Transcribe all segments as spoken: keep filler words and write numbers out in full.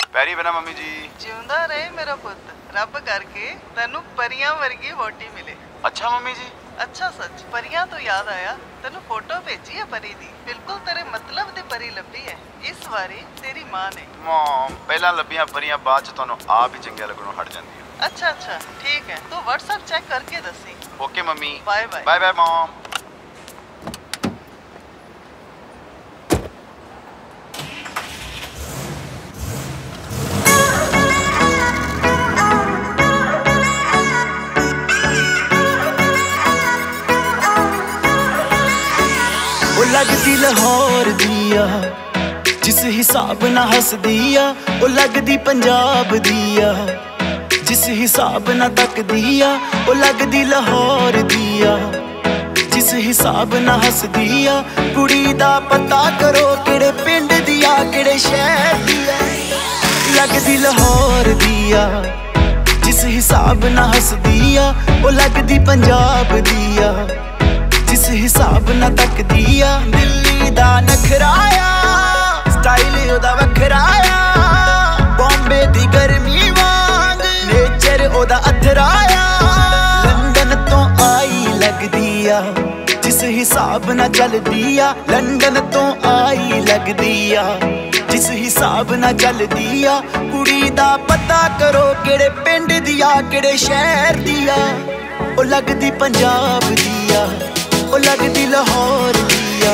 ਪੈਰੀ ਬਣਾ ਮੰਮੀ ਜੀ। ਜਿਉਂਦਾ ਰਹੇ ਮੇਰਾ ਪੁੱਤ, ਰੱਬ ਕਰਕੇ ਤੈਨੂੰ ਪਰੀਆਂ ਵਰਗੀ ਵੋਟੀ ਮਿਲੇ। ਅੱਛਾ ਮੰਮੀ ਜੀ। ਅੱਛਾ ਸੱਚ, ਪਰੀਆਂ ਤੋਂ ਯਾਦ ਆਇਆ, ਤੈਨੂੰ ਫੋਟੋ ਭੇਜੀ ਹੈ ਪਰੀ ਦੀ, ਬਿਲਕੁਲ ਤੇਰੇ ਮਤਲਬ ਦੀ ਪਰੀ ਲੱਭੀ ਹੈ। ਇਸ ਵਾਰੀ ਤੇਰੀ ਮਾਂ ਨੇ। ਮਮ ਪਹਿਲਾਂ ਲੱਭੀਆਂ ਪਰੀਆਂ ਬਾਅਦ ਚ ਤੁਹਾਨੂੰ ਆਪ ਹੀ ਚੰਗੀਆਂ ਲੱਗਣੋਂ ਹਟ ਜਾਂਦੀਆਂ। ਅੱਛਾ ਅੱਛਾ ਠੀਕ ਹੈ, ਤੂੰ WhatsApp ਚੈੱਕ ਕਰਕੇ ਦੱਸੀ। Okay mummy. Bye bye. Bye bye mom. लगदी लाहौर दिया जिस हिसाब ना हसदिया, ओ लगदी पंजाब दिया जिस हिसाब ना तकदिया, ओ लगदी लाहौर दिया जिस हिसाब ना हसदिया। कुड़ी दा पता करो केड़े पिंड दिया केड़े शहर दिया, लगदी लाहौर दिया जिस हिसाब ना हसदिया, ओ लगदी पंजाब दिया जिस हिसाब ना तकदिया। दिल्ली दा नखराया स्टाइल ओदा वखराया, बॉम्बे दी गर्मी वांग नेचर ओदा अथराया। लंदन तो आई लगदिया जिस हिसाब ना चलदिया, लंदन तो आई लगदिया जिस हिसाब ना चलदिया। कुड़ी दा पता करो केड़े पिंड दिया केड़े शहर दिया, ओ लगदी पंजाब दिया ओ लगदी लाहौर दिया।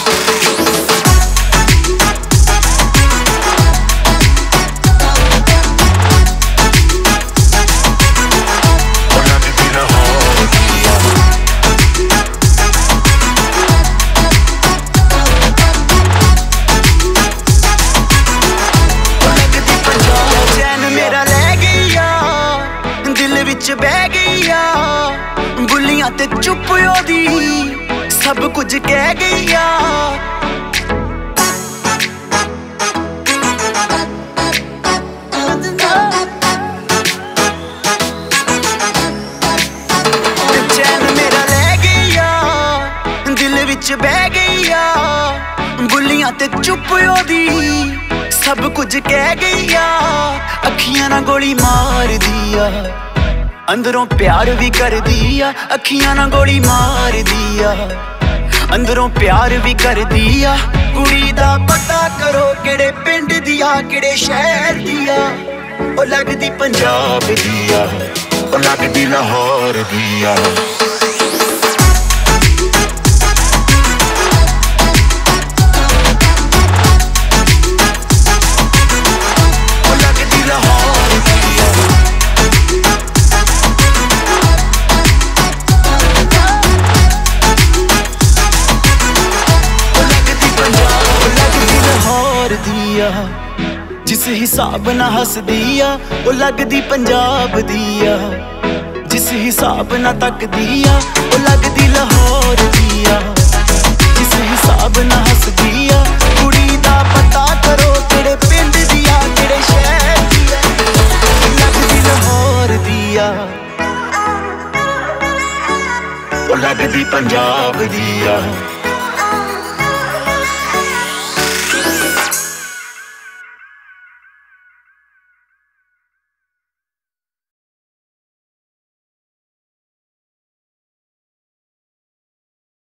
चैन मेरा लै गईया दिल विच बह गईया, बुलियां ते चुप ओदी सब कुछ कह गईया। चैन मेरा लै गईया दिल विच बह गईया, बुलियां ते चुप ओदी सब कुछ कह गईया। अखियां ना गोली मार दिया, अंदरों प्यार भी कर दिया। अखियां ना गोली मार दिया, अंदरों प्यार भी कर दिया। कुड़ी दा पता करो केड़े पिंड दिया केड़े शहर दिया, ओ लगदी पंजाब दिया ओ लगदी लाहौर दिया। जिस हिसाब ना हसदिया, ओ लगदी पंजाब दिया जिस हिसाब ना तकदिया, ओ लगदी लाहौर दिया जिस हिसाब ना हसदिया। कुड़ी दा पता करो केड़े पिंड दिया केड़े शहर दिया, लगदी लाहौर दिया ओ लगदी पंजाब दिया।